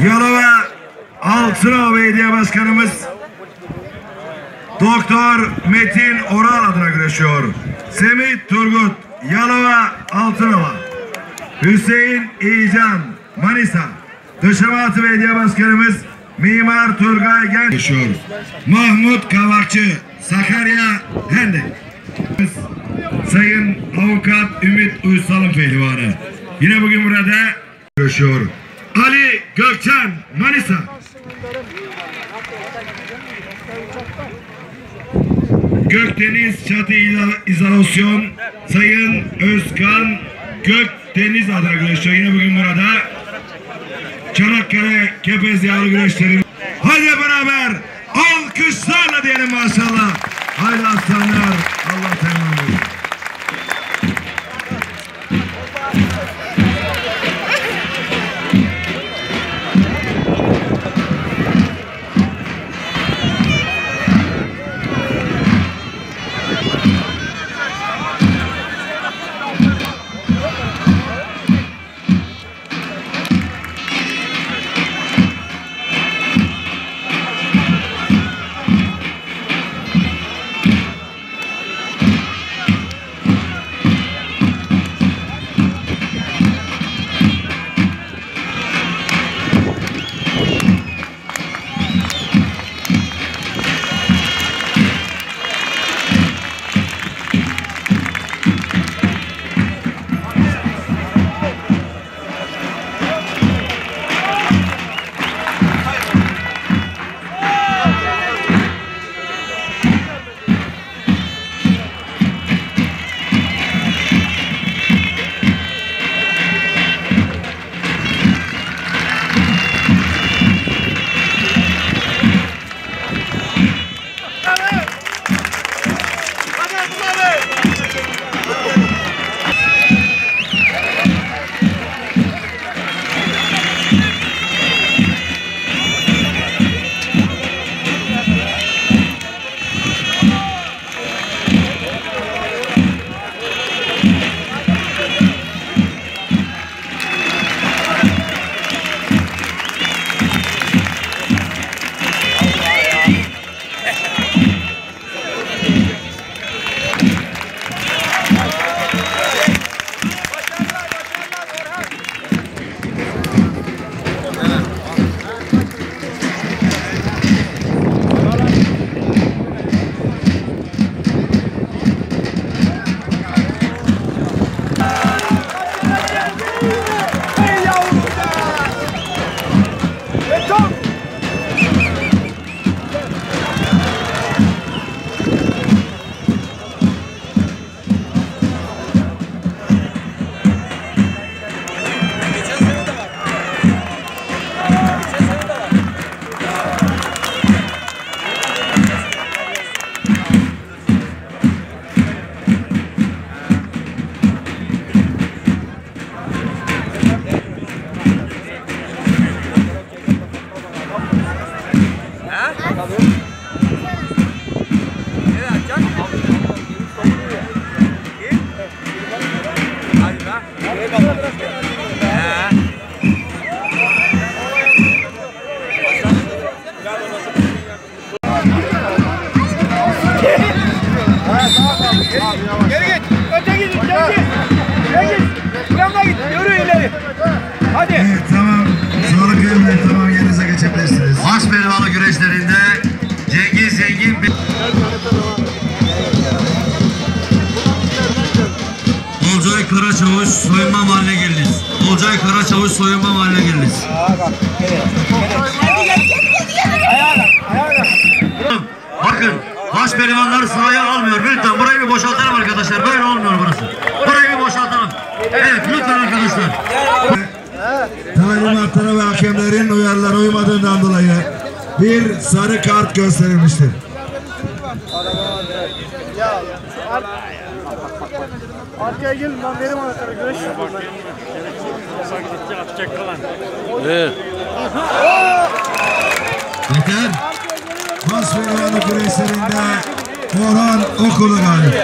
Yalova Altınova Belediye Başkanımız Doktor Metin Oral adına güreşiyor. Semih Turgut Yalova Altınova. Hüseyin İyican Manisa. Dışamatı Belediye Başkanımız Mimar Turgay Genç güreşiyor. Mahmut Kavakçı Sakarya Hendek. Sayın Avukat Ümit Uysal'ın pehlivanı. Yine bugün burada güreşiyor. Ali Gökçen Manisa. Gökdeniz Çatı İzolasyon Sayın Özkan Gökdeniz adına güreşiyor. Yine bugün burada Çanakkale Kepez Yağlı güreşleri. Hadi beraber alkışlarla diyelim maşallah. Haydi aslanlar, Allah temin olsun. Geri git. Öte git. Geri git. Yanına git. Yürü ileri. Hadi. Evet, tamam. Sağlık yerine tamam, yerinize geçebilirsiniz. Hasbelvalı güreşlerinde Cengiz Zengin bir... Olcay Karaçavuş soyunma mahalline geldiniz. Olcay Karaçavuş soyunma mahalline geldiniz. Bakın, Hasbelvanlar sıraya almıyor. Lütfen burayı bir boşaltalım arkadaşlar. Böyle olmuyor burası. Burayı bir boşaltalım. Evet, lütfen arkadaşlar. Talimatlara ve hakemlerin uyarılarına uymadığından dolayı bir sarı kart gösterilmiştir. Arkaya gelin lan, verim anahtarı. Güreş. Evet. Yeter. Hasbelvanlı güreşlerinde Orhan Okulu galip.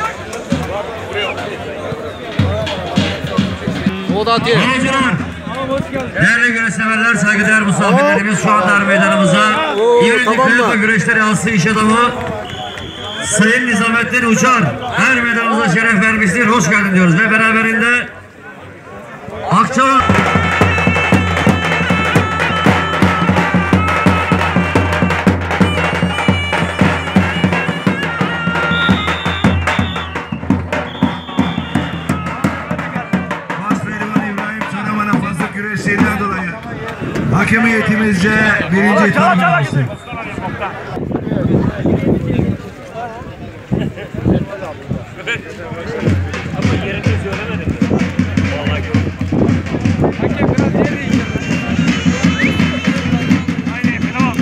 O da atıyor. Değerli güreşseverler, saygıdeğer misafirlerimiz şu anda meydanımıza İvritli Kıyafet Güreşleri Aslı İş Adamı Sayın Nizamettin Uçar her meydanımıza şeref vermiştir. Hoş geldin diyoruz ve beraberinde Akçalı güreşlerinden dolayı hakemiyetimizce birinci tanımlamıştır. Ama yerini söylemedim. Vallahi hakem biraz yer değiştirdi. Aynen, tamam.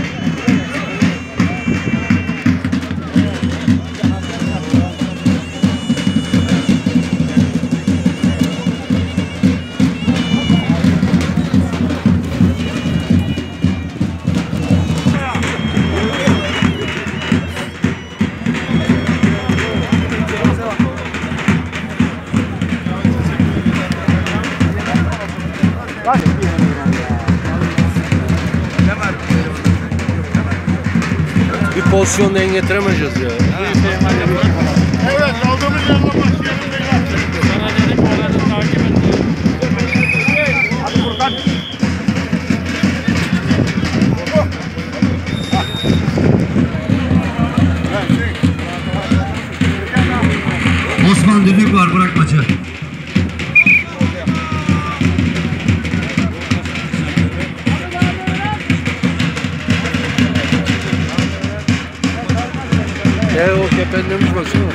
Bir pozisyonda en getiremeyeceğiz ya. Evet, aldığımız yerden başlayalım. Sana dedik, oradan takip et. Hadi buradan. Osman düdük var, bırak maçı. O kepenlemiş baksana.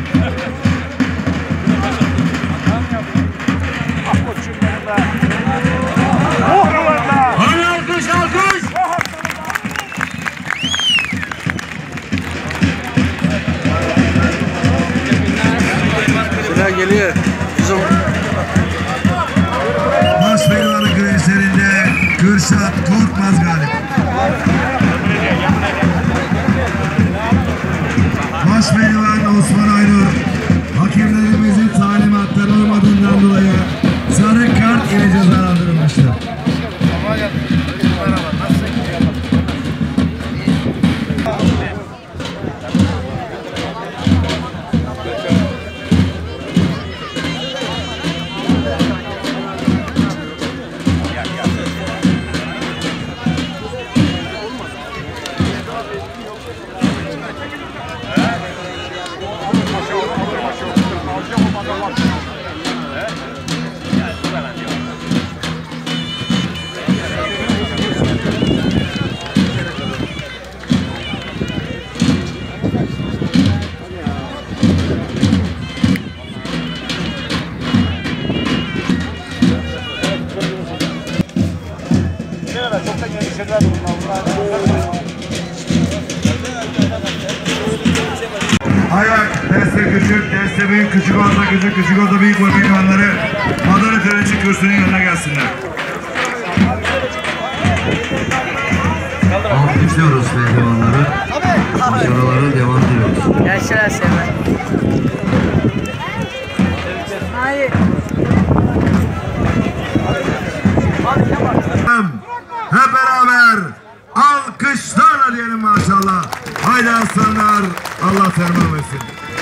Hadi alkış alkış. Sıra geliyor. Bizim Baş pehlivanı güreşlerinde Kürşat Korkmaz galip. Baş pehlivan Osman Aynur hakemlerimizin talimatları olmadığından dolayı sarı kart ile cezalandırılmıştır. Ayak, deste küçük, deste büyük, küçük orta küçük, küçük orta büyük var pehlivanları Madara Tereci kürsünün yanına gelsinler. Alkışlıyoruz pehlivanları. Başarıları devam ediyoruz. Yaşar Sever. Hayır. Hep beraber alkışlarla diyelim maşallah. Haydi aslanlar, Allah ferman versin.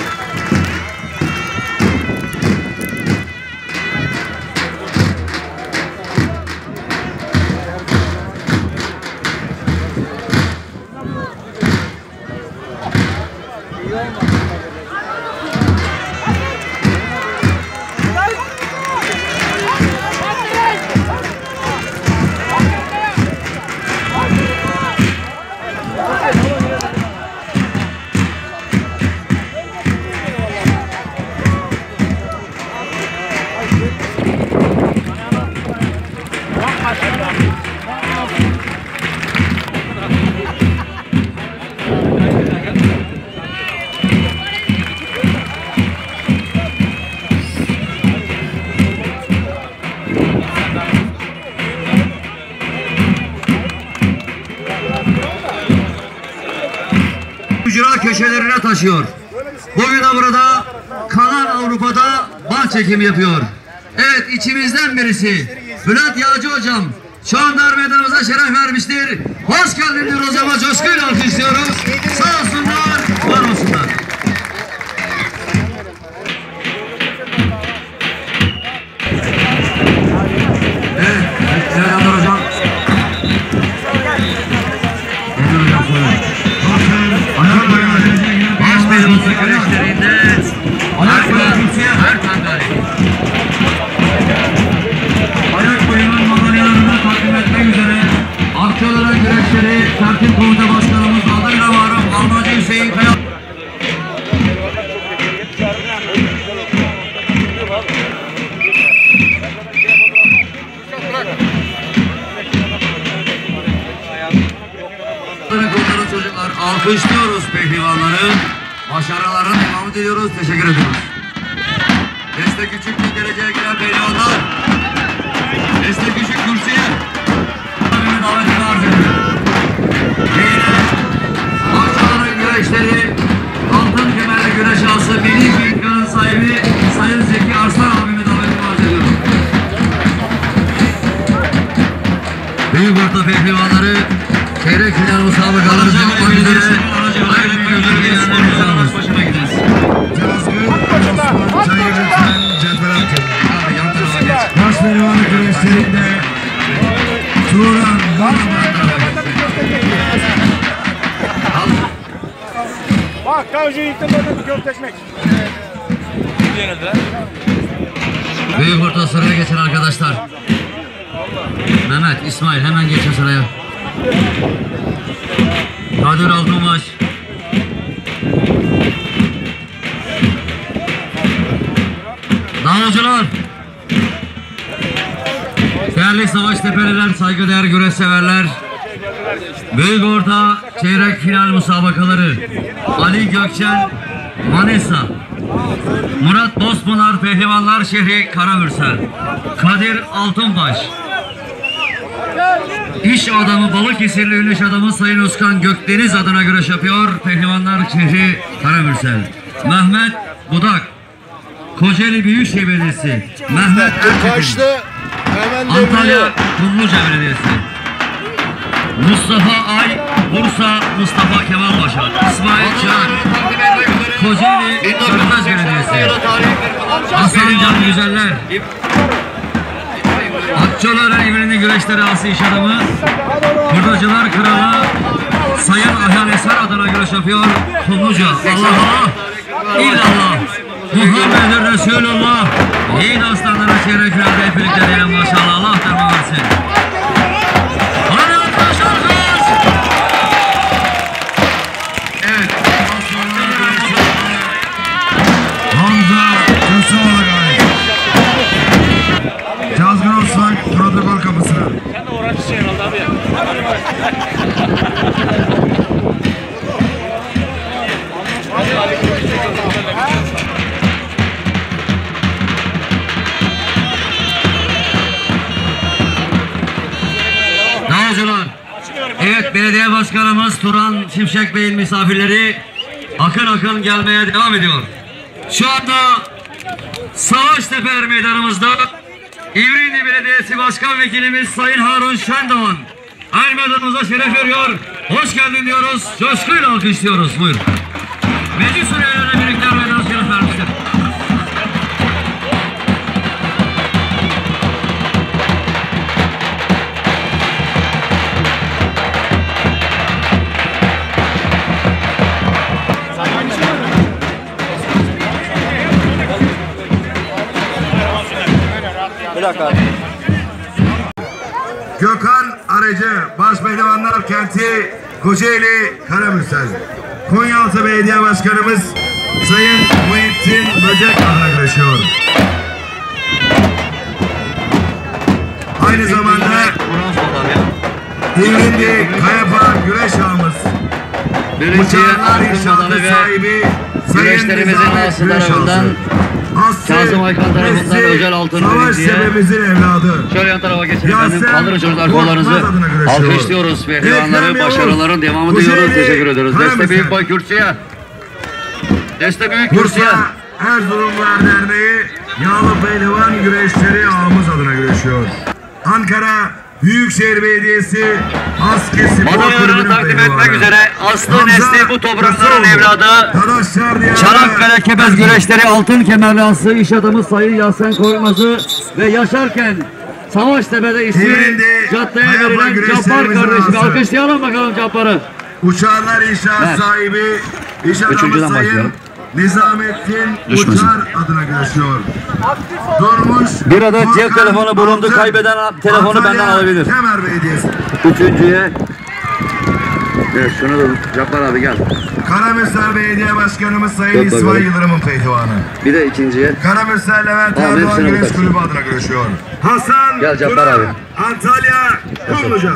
Ücra köşelerine taşıyor. Bugün de burada Kanal Avrupa'da bağ çekimi yapıyor. Evet, içimizden birisi Bülent Yağcı hocam şu anda meydanımıza şeref vermiştir. Hoş geldin diyoruz hocama, coşkuyla alkışlıyoruz. Sağ olsunlar, var olsunlar. Evet, Selahattin hocam. Nedir hocam söyle. Ayak baş meydanı güreşlerinde her tangari. Ayak boyunun madalyalarını takdim etmek üzere Akçalara güreşleri Tertip Komuta Başkanımız adıyla varım Almacı Hüseyin Kaya. Kurtarın çocuklar, alkışlıyoruz pehlivanları. Başarılarına devam ediyoruz. Teşekkür ediyoruz. Destek küçük geleceğe giren pehlivanlar. Destek küçük kürsüye. Davetini arz ediyor. Yine Akçaların güreşleri altın kemerli güreş ağası Melih Bilkan'ın sahibi Sayın Zeki Arslan abimi davetini arz ediyorum. Büyük orta pehlivanları çeyrek final musabakaları yapmak üzere hayırlı gözleri gelenlerimize alır. Başına gideriz. Osman Çayır lütfen cetvel atın. Yan tarafa geç. Baş pehlivanı güreşlerinde Turan Bak kavcıyı yıktım böyle köfteşmek. Büyük orta sıraya geçin arkadaşlar. Mehmet, İsmail hemen geçin sıraya. Kadir Altınbaş. Dağcılar. Değerli savaş tepeliler, saygıdeğer güreş severler. Büyük orta çeyrek final musabakaları. Ali Gökçen, Manisa. Murat Bozpınar Pehlivanlar Şehri Karamürsel. Kadir Altınbaş. İş adamı Balıkesirli ünlü iş adamı Sayın Özkan Gökdeniz adına güreş yapıyor. Pehlivanlar Şehri Karamürsel. Mehmet Budak. Kocaeli Büyükşehir Belediyesi. Mehmet Ertekin. Antalya Kumluca Belediyesi. Mustafa Ay, Bursa Mustafa Kemal Başar. İsmail Çağ. Kocaeli Körfez Belediyesi. Hasan Can Güzeller. Akçalara evrenin güreşleri asi iş adamı. Hurdacılar Kralı Sayın Ayhan Eser adına güreş yapıyor. Kumluca. Allah İllallah. Muhammed Resulullah. Yiğit aslanlara çeyrek finalde hep birlikte diyelim maşallah. Allah derman versin. Hadi arkadaşlar kız. Evet. Hamza Köseoğlu gayet. Cazgın Osman protokol kapısına. Sen de uğraşırsın herhalde abi ya. Dağcılar. Evet, belediye başkanımız Turan Şimşek Bey'in misafirleri akın akın gelmeye devam ediyor. Şu anda Savaştepe meydanımızda İvrinli Belediyesi Başkan Vekilimiz Sayın Harun Şendoğan her meydanımıza şeref veriyor. Hoş geldin diyoruz. Coşkuyla alkışlıyoruz. Buyur. Meclis üyelerine birlikte meydana şeref vermiştir. Gökhan Arıcı, Başpehlivanlar Kenti, Kocaeli, Karamürsel. Konyaaltı Belediye Başkanımız Sayın Muhittin Böcek adına güreşiyor. Aynı zamanda İvrinli Kayapa güreş ağımız. Bıçaklar İnşaatı sahibi güreşlerimizin ağası tarafından Kazım Aykan tarafından özel altın savaş sebebimizin evladı. Şöyle yan tarafa geçelim efendim. Kaldırın çocuklar kollarınızı. Alkışlıyoruz pehlivanları. Başarıların devamı diyoruz. Teşekkür ediyoruz. Deste Büyük Boy kürsüye. Deste Büyük kürsüye. Erzurumlar Derneği Yağlı Pehlivan Güreşleri güreşiyor. Ankara Büyükşehir Belediyesi Asker Spor Madalyalarını Kulübü'nün takdim etmek pehlivanı. üzere Aslı Hamza Nesli bu toprakların Köseoğlu. evladı. Dadaşlar Diyarı. Çanakkale Kepez güreşleri altın kemerli aslı iş adamı Sayın Yasen Korkmaz'ı ve yaşarken Savaştepe'de ismi Diğerinde caddeye Hayapa verilen Cabbar güreşlerimizin kardeşimi ağası. alkışlayalım bakalım Cabbar'ı. Uçarlar İnşaat sahibi iş adamı Üçüncüden Sayın başlayalım. Nizamettin Düşmesin. Uçar adına güreşiyor. Durmuş. Bir adet cep Volkan telefonu bulundu. Altın, Kaybeden telefonu Antalya benden alabilir. Kemer Belediyesi. Üçüncüye. Evet şunu da Cabbar abi gel. Karamürsel Belediye Başkanımız Sayın Yok, İsmail bakalım. Yıldırım'ın pehlivanı. Bir de ikinciye. Karamürsel Levent Tamam, Erdoğan hepsini Güreş bakarsın. Kulübü adına güreşiyor. Hasan Gel Cabbar Turan, abi. Antalya Kumluca.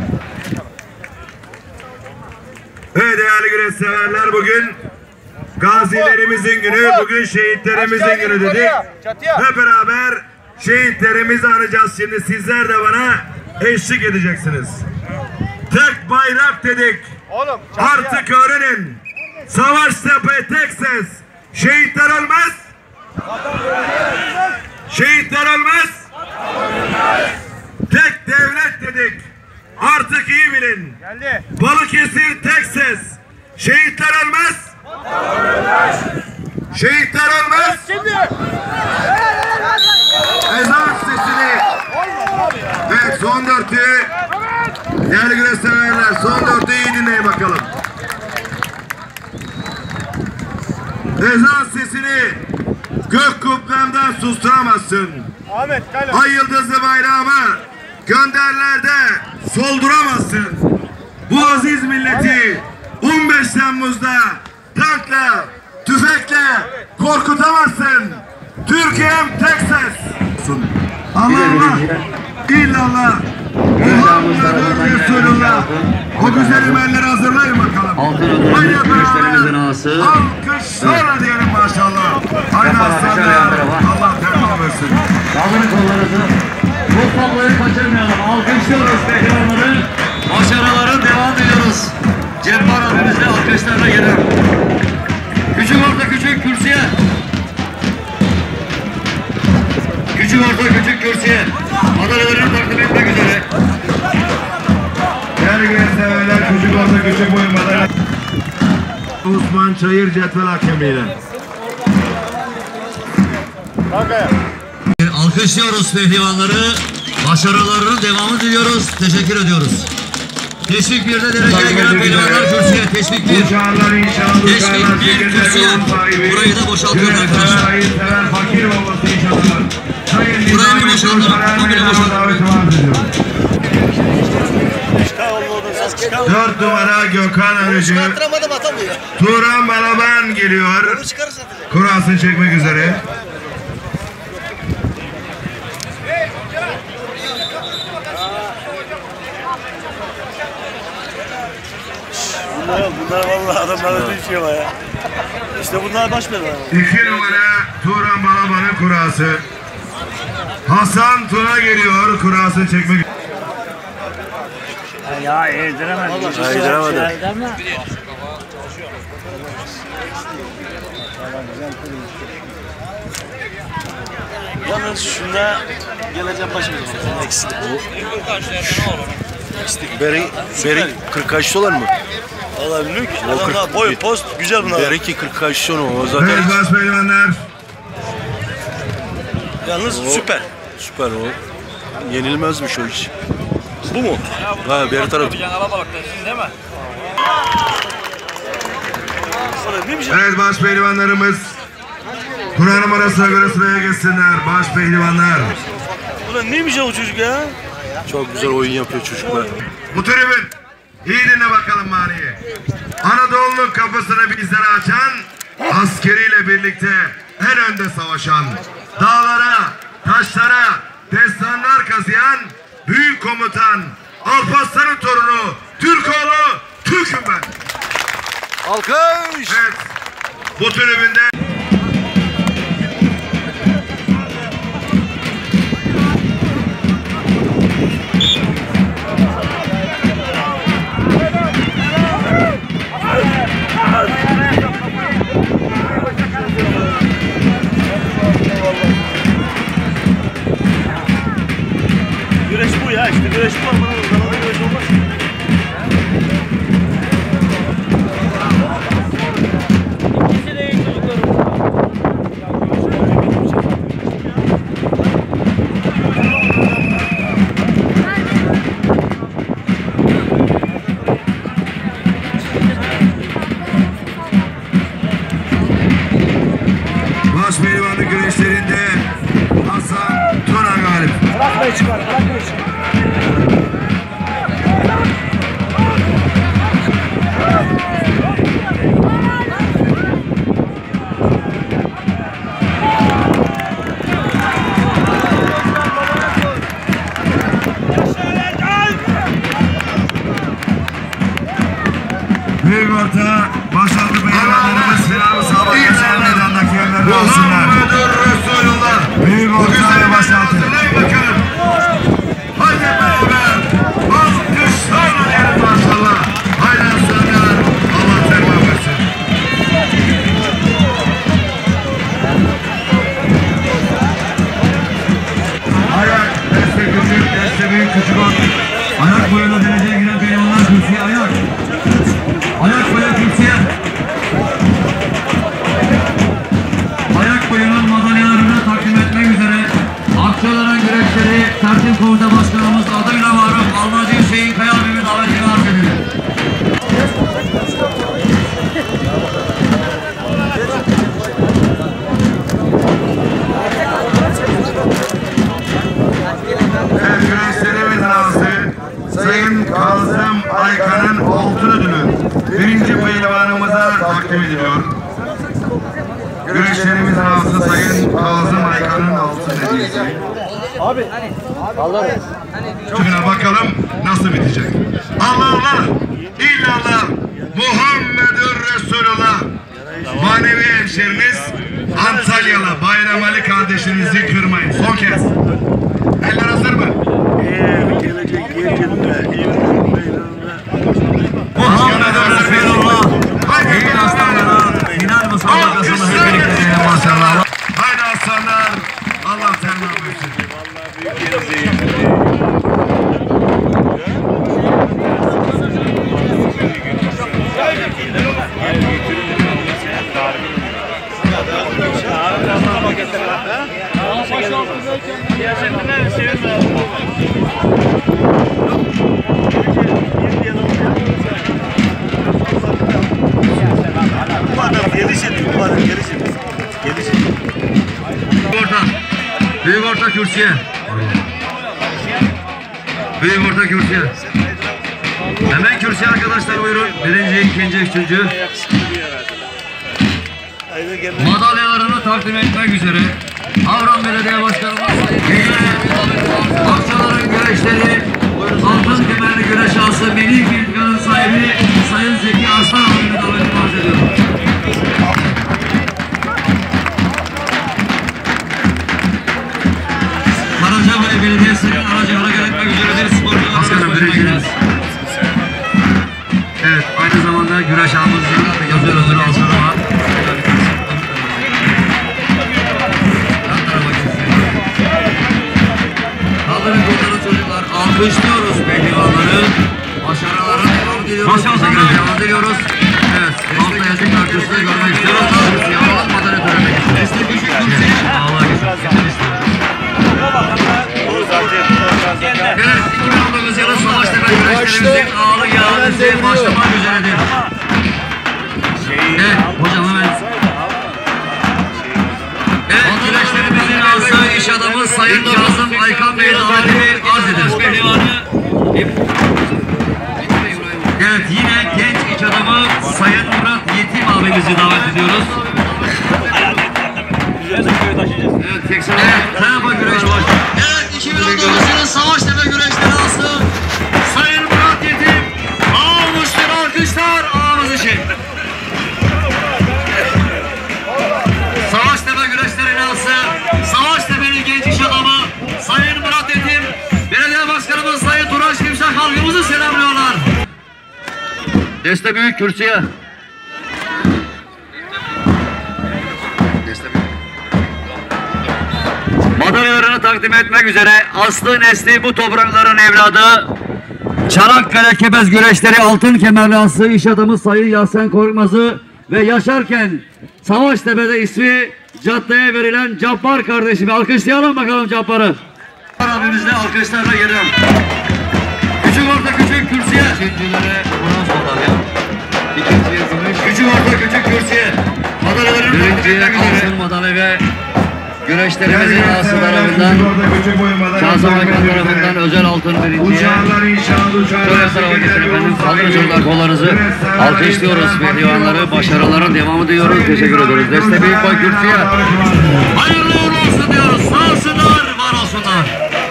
Evet değerli güreş severler, bugün gazilerimizin günü, bugün şehitlerimizin günü dedik. Hep beraber şehitlerimizi anacağız şimdi. Sizler de bana eşlik edeceksiniz. Tek bayrak dedik. Oğlum. Artık öğrenin. Savaştepe tek ses. Şehitler ölmez. Şehitler ölmez. Tek devlet dedik. Artık iyi bilin. Geldi. Balıkesir tek ses. Şehitler ölmez. Şehitler ölmez. Şimdi. Ezan sesini. Evet son dörtlüğü. Değerli güreş severler, son dörtlüğü iyi dinleyin bakalım. Ezan sesini gök kubbemden susturamazsın. Ahmet gel. Ay yıldızlı bayrağımı gönderlerde solduramazsın. Bu aziz milleti 15 Temmuz'da tankla, tüfekle korkutamazsın. Türkiye'm tek ses. Allah, illallah, Muhammed Resulullah. O güzel emelleri hazırlayın bakalım. Haydi beraber alkışlarla diyelim maşallah. Haydi aslanlar, Allah devam versin. Kaldırın kollarınızı. Bu tabloyu kaçırmayalım. Alkışlıyoruz pehlivanları. Başarıların devam ediyoruz. Cabbar abimizle alkışlarla geliyor. Küçük orta küçük kürsüye. Küçük orta küçük kürsüye. Madalyalarını takdim etmek üzere. Değerli güreş severler, küçük olsa küçük boyun madalya. Osman Çayır cetvel hakemiyle. Alkışlıyoruz pehlivanları. Başarılarının devamı diliyoruz. Teşekkür ediyoruz. Teşvik 1'de dereceye gelen pehlivanlar kürsüye. Teşvik 1. Uçağlar inşallah, Teşvik uçağlar 1 şekilde kürsüye. yolun sahibi. Burayı da boşaltıyorum Güreş arkadaşlar. sever, sever, fakir babası inşallah. Sayın Burayı bir Nizamettin boşaltalım. Uçar'a Komple meydana boşaltalım. davet arz ediyorum. 4 numara Gökhan Arıcı. Turan Balaban geliyor. Kurasını çekmek üzere. Bunlar vallahi adamlar da düşüyor ya. İşte bunlar baş belası. 2 numara Turan Balaban'ın kurası. Hasan Tuna geliyor. Kurasını çekmek. Ya eğdiremedi. Eğdiremedi. Yalnız şunda geleceğim başımıza. Eksik. Beri 40 kaç dolar mı? Vallahi bilmiyorum ki. O Adamlar 40 boy post güzel bunlar. Beri 40 kaç ton o zaten. Evet bas pehlivanlar. Yalnız süper. Süper o. Yenilmezmiş o iş. Bu mu? Ha beri tarafı. Neymiş? Evet baş pehlivanlarımız Kur'an numarasına göre sıraya geçsinler. Baş pehlivanlar. Ulan neymiş ya o çocuk ya? Çok güzel oyun yapıyor çocuklar. Bu tribün iyi dinle bakalım maniyi. Anadolu'nun kapısını bizlere açan, askeriyle birlikte en önde savaşan, dağlara, taşlara destanlar kazıyan büyük komutan Alparslan'ın torunu Türkoğlu Türk'üm ben. Alkış! Evet, bu tribünde işte güreşim var. Bana uzanada güreş olmaz. İkisi de iyi çocuklarım. Baş pehlivanlık güreşlerinde Hasan Tuna galip. Bırakmayı çıkar. Bırakmayı çıkar. Büyük orta başarılı pehlivanlarımız selamı sabah geçen meydandaki yerlerine alsınlar. Muhammedur Resulullah. Büyük orta ve başarılı. Bakalım. Haydi beraber. Alkışlarla diyelim maşallah. Haydi aslanlar. Allah terman versin. Ayak, deste küçük, deste büyük, küçük orta. Ayak boyuna dereceye giren pehlivanlar kürsüye ayak. Ayak boyu kürsüye. Ayak boyunun madalyalarını takdim etmek üzere Akçaların güreşleri Tertip Komuta Başkanımız adıyla maruf Almacı Hüseyin Kaya abimi davetini arz edilir. Evet, güreşlerimiz ağzı Sayın Kazım Aykan'ın altın ödülü birinci pehlivanımıza takdim ediliyor. Güreşlerimiz ağzı Sayın Kazım Aykan'ın altın hediyesi. Abi. Şuna bakalım nasıl bitecek. Allah Allah, illallah, Muhammedur Resulullah. Manevi hemşeriniz Antalyalı Bayram Ali kardeşinizi kırmayın. Son kez. Eller hazır mı? Gelecek yetimde, Muhammedur Resulullah. İyi aslanlara final musabakasını hep birlikte diyelim maşallah. Haydi aslanlar. Allah terman versin. Siyasetine sevinme. bu adam gelişir. Orta. Büyük orta kürsüye. Büyük orta kürsüye. Hemen kürsüye arkadaşlar buyurun. Birinci, ikinci, üçüncü. Madalyalarını takdim etmek üzere Avran Belediye Başkanımız Akçaların güreşleri altın kemerli güreş ağası Melih Bilkan'ın sahibi Sayın Zeki Arslan abimi davetini arz ediyorum. Karacabey Belediyesi'nin aracı hareket etmek üzere bir sporcu başkanım güreşiniz. Evet, aynı zamanda güreş ağımızın yazıyor ödülü Aslan'a. Kaldırın kolları çocuklar, alkışlıyoruz pehlivanları. Başarılarına devam ediyoruz. Başarılarına devam ediyoruz. Evet, hafta yazık kartuşunu görmek istiyoruz. Yağlamak madalya töreni. Destek küçük kürsüye. Allah geçsin. Evet, 2019 yılı Savaştepe güreşlerimizin ağlı yağlısı başlamak üzeredir. Evet, hocam hemen. Evet, güreşlerimizin ağzı iş adamı Sayın Kazım Aykan Bey davetini arz ederiz. Evet, yine genç iş adamı Sayın Murat Yetim abimizi davet ediyoruz. Evet, 80. Evet, Tayapa güreş var. Evet, 2019 yılı Savaştepe güreşleri alsın. Sayın Murat Yetim, ağamıştır alkışlar, ağamız için. Savaştepe güreşlerini alsın. Savaştepe'nin genç iş adamı Sayın Murat Yetim, Belediye Başkanımız Sayın Turaş Şimşek halkımızı selamlıyorlar. Deste büyük kürsüye. madalyalarını takdim etmek üzere aslı nesli bu toprakların evladı Çanakkale Kepez Güreşleri altın kemerli aslı iş adamı Sayın Yasen Korkmaz'ı ve yaşarken Savaştepe'de ismi caddeye verilen Cabbar kardeşimi alkışlayalım bakalım Cabbar'ı. Abimizle alkışlarla geliyorum. Küçük orta küçük kürsüye. Üçüncülere bronz madalya. İkinciye gümüş. Küçük orta küçük kürsüye. Madalyaların birinciye altın madalya ve güreşlerimizin ağası tarafından Kazım Aykan tarafından özel altın birinciye. Uçarlar inşallah uçarlar. Şöyle tarafa getirin efendim. Kaldırın çocuklar kollarınızı. Alkışlıyoruz ve divanları başarıların devamı diyoruz. Teşekkür ederiz. Deste Büyükboy kürsüye. Hayırlı uğurlu olsun diyoruz. Sağ olsunlar, var olsunlar.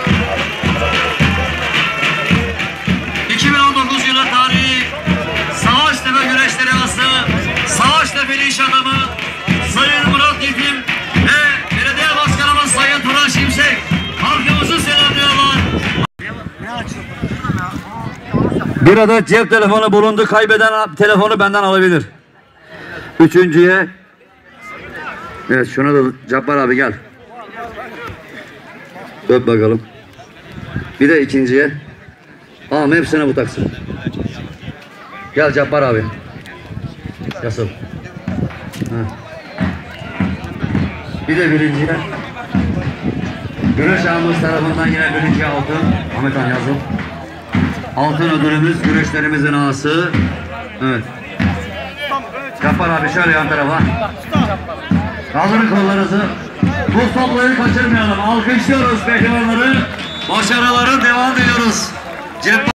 2019 yılı tarihi Savaştepe Güreşleri Ağası, Savaştepe'li iş adamı Sayın Murat Yetim ve Belediye Başkanımız Sayın Turan Şimşek halkımızı selamlıyorlar. Bir adet cep telefonu bulundu. Kaybeden telefonu benden alabilir. Üçüncüye. Evet şuna da Cabbar abi gel. Öp bakalım. Bir de ikinciye. Tamam hepsine bu taksın. Gel Cabbar abi. Yasıl. Bir de birinciye. Güreş ağamız tarafından yine birinci altın. Ahmet Han yazın. Altın ödülümüz güreşlerimizin ağası. Evet. Cabbar abi şöyle yan tarafa. Kaldırın kollarınızı. Bu toplayı kaçırmayalım. Alkışlıyoruz pehlivanları. Başarıların devam ediyoruz.